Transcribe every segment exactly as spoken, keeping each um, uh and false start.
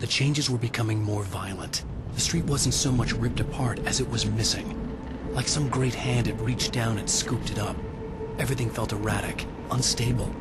The changes were becoming more violent. The street wasn't so much ripped apart as it was missing. Like some great hand had reached down and scooped it up. Everything felt erratic, unstable.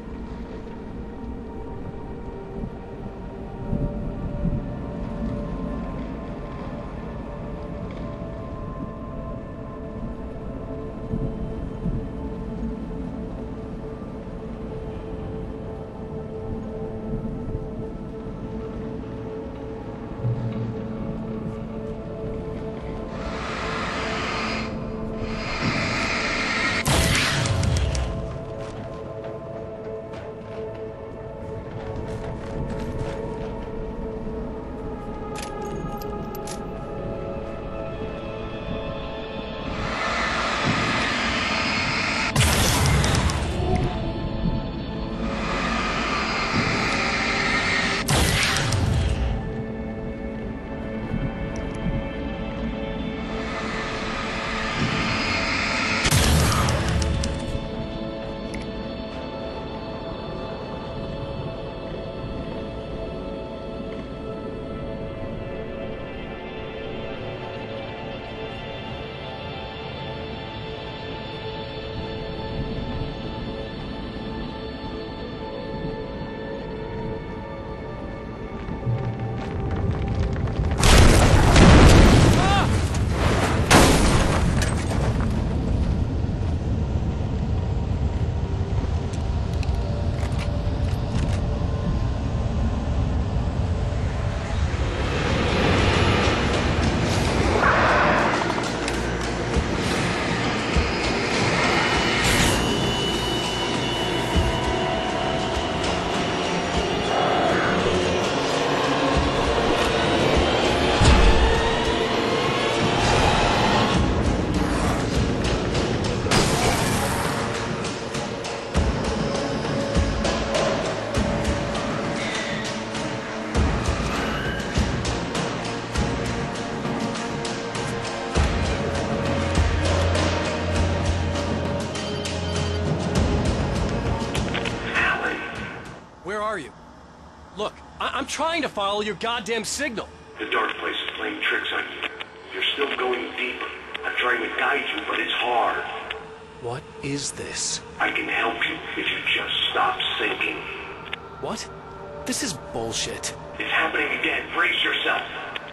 Where are you? Look, I I'm trying to follow your goddamn signal. The dark place is playing tricks on you. You're still going deeper. I'm trying to guide you, but it's hard. What is this? I can help you if you just stop sinking. What? This is bullshit. It's happening again. Brace yourself.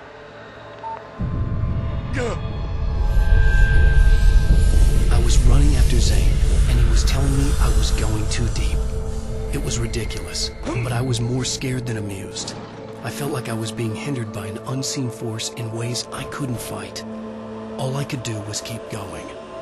I was running after Zane, and he was telling me I was going too deep. It was ridiculous, but I was more scared than amused. I felt like I was being hindered by an unseen force in ways I couldn't fight. All I could do was keep going.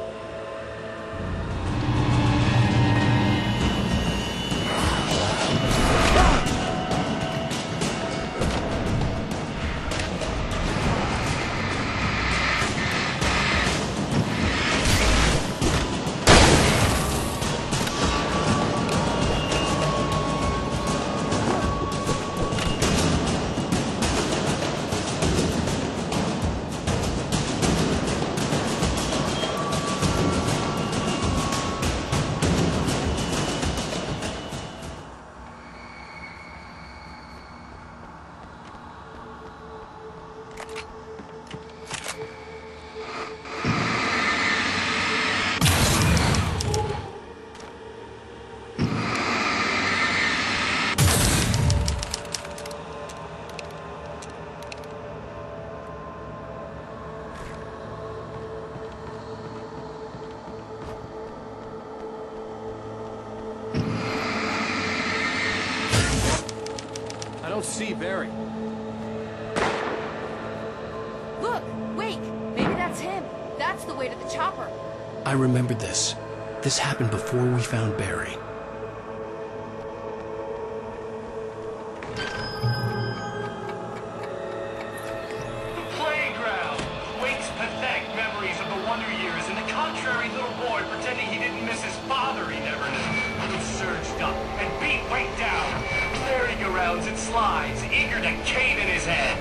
I don't see Barry. Look! Wait! Maybe that's him. That's the way to the chopper. I remembered this. This happened before we found Barry. The playground! Wakes pathetic memories of the wonder years and the contrary little boy pretending he didn't miss his father he never knew. He surged up and beat right down. Merry-go-rounds and slides, eager to cave in his head.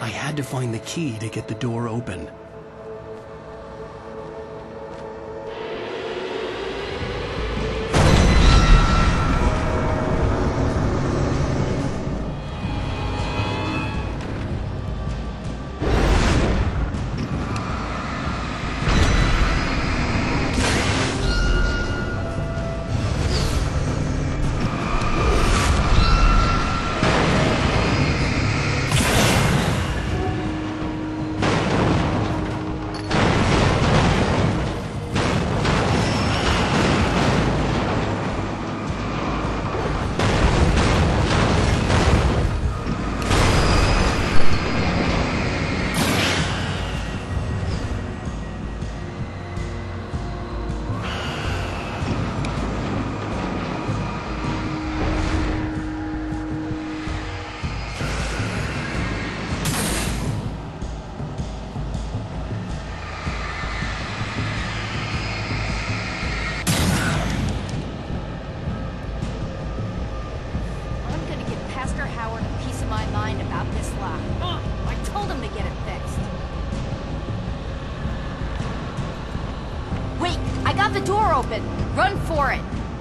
I had to find the key to get the door open. The door open! Run for it!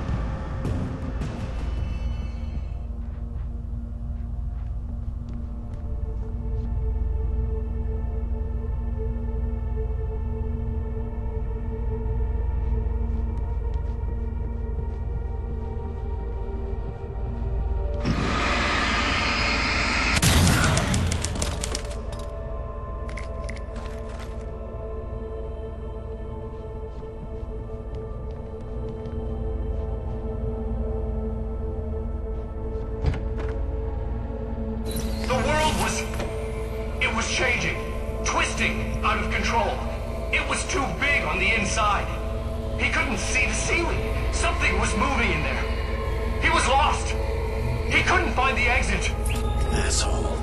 Changing, twisting, out of control. It was too big on the inside. He couldn't see the ceiling. Something was moving in there. He was lost. He couldn't find the exit. Asshole.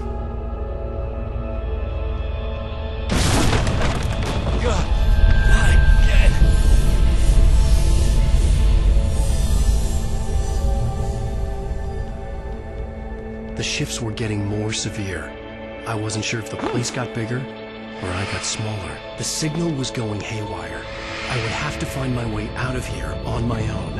God, not again. The shifts were getting more severe. I wasn't sure if the place got bigger or I got smaller. The signal was going haywire. I would have to find my way out of here on my own.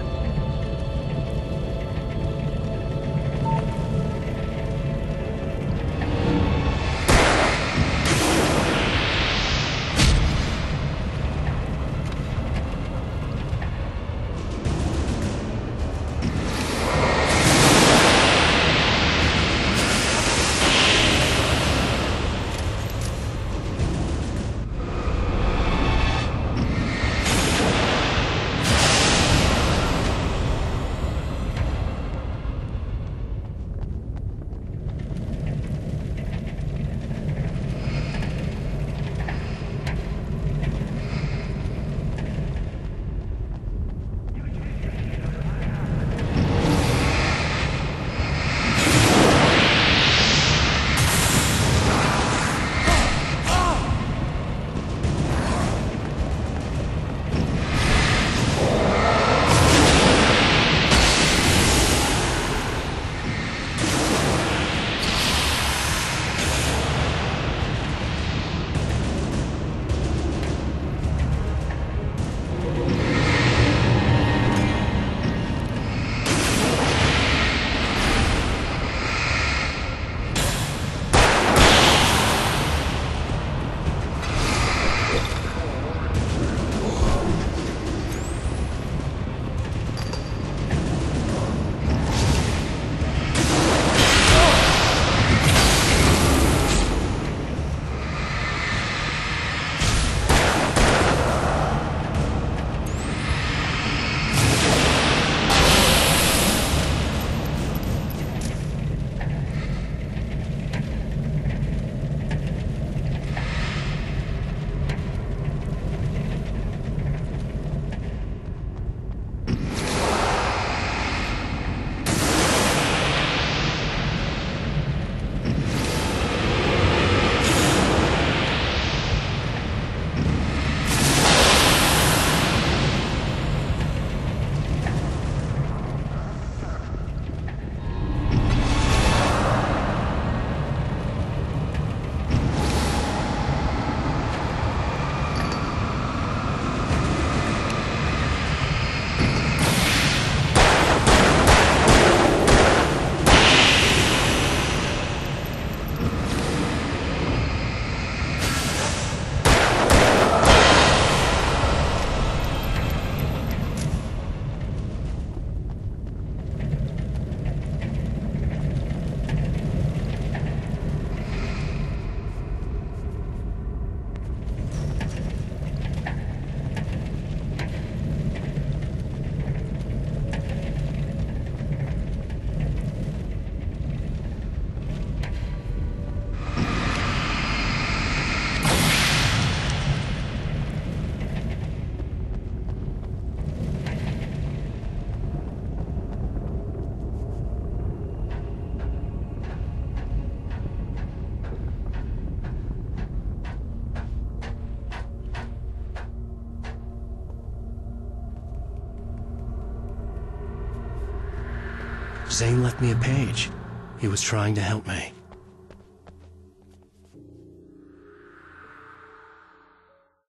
Zane left me a page. He was trying to help me.